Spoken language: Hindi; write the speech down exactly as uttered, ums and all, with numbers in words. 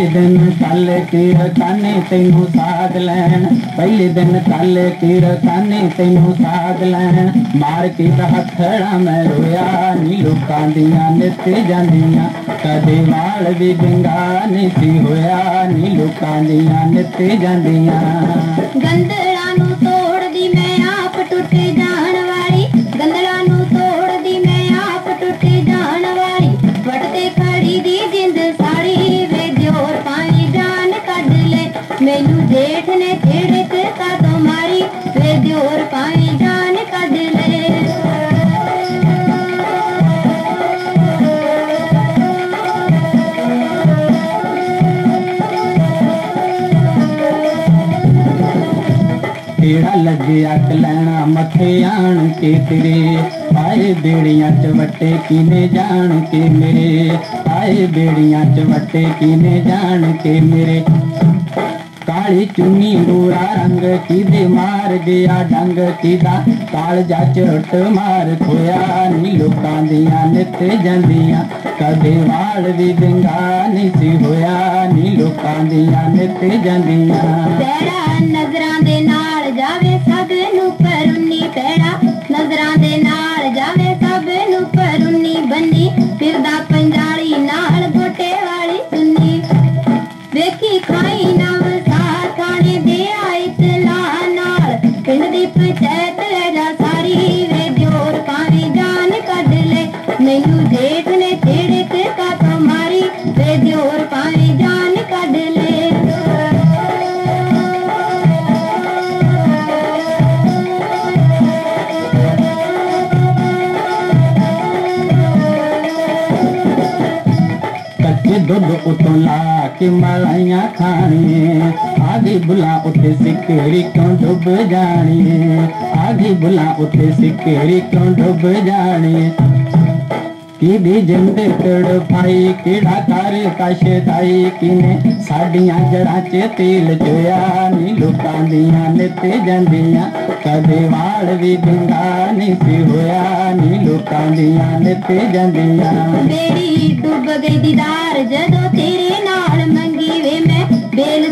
दिन कल तीर काने तैनू साध लैन, पहले दिन कल तीर काने तैनू साध लैन, मार के हथड़ा मैं रोया नी लोकां दियां नित जांदियां, कदे वाल भी बिंगा नहीं सी होया नी लोकां दियां नित जांदियां। गंदला नू तोड़ दी मैं आप टुटे जान वाली, गंदला नू तोड़ दी मैं आप टुटे जान वाली, वटते खड़ी दी जिंद साड़ी वे दियोर पानी जान कद ले, मैनू जेठ ने झिड़क का तो मारी वे दियोर पानी जान कद ले। तेरा लगे अक लैना मथे आन के तेरे, आए बेड़ियां च वट्टे कीने जान के मेरे, आए बेड़ियां च वट्टे कीने जान के मेरे, काली चुन्नी गोरा रंग किदे मार गया डंग किदा, कालजा चट मार खोया नी लोकां दियां नित जांदियां, कदे वाल भी बिंगा नहीं सी होया नी लोकां दियां नित जांदियां। पैड़ा नजरां दे नाल जावे सब नू परुन्नी, पैड़ा नजरां दे नाल जावे सब नू परुन्नी, बन्नी फिरदा पंजाली नाल गोटे वाली सुन्नी, वेखी खाई नव थाने दे आई तला नाल, पिंड दी पंचायत ले जा सारी वे दियोर पानी जान कद ले, मैनू जेठ ने झिड़क का तो मारी वे दियोर पानी जान कद ले। दुध उतों ला के मलाइया खानी, आगे बुला उठे सिकड़ी क्यों डूब जानी, आगे बुला उठे सिकड़ी क्यों डूब जानी, किदी जिंद तड़फाई केड़ा कर कशदाई, किने साडियां जड़ां च तेल चोया नी लोकां दियां नित जांदियां, कदे वाल भी बिंगा नहीं सी होया नी लोकां दियां नित जांदियां। बेड़ी डुब गई दीदार जदों तेरे नाल मंगी वे मैं बेल